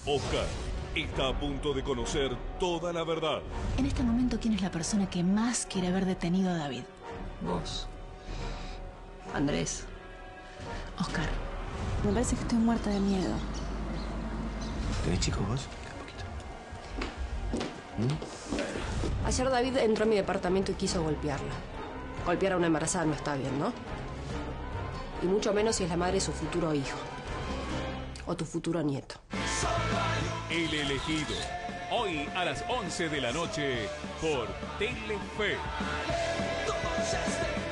Oscar está a punto de conocer toda la verdad. En este momento, ¿quién es la persona que más quiere haber detenido a David? Vos. Andrés. Oscar, me parece que estoy muerta de miedo. ¿Tenés chicos vos? Un poquito. Ayer David entró a mi departamento y quiso golpearla. Golpear a una embarazada no está bien, ¿no? Y mucho menos si es la madre de su futuro hijo. O tu futuro nieto. El elegido. Hoy a las 11 de la noche por Telefe.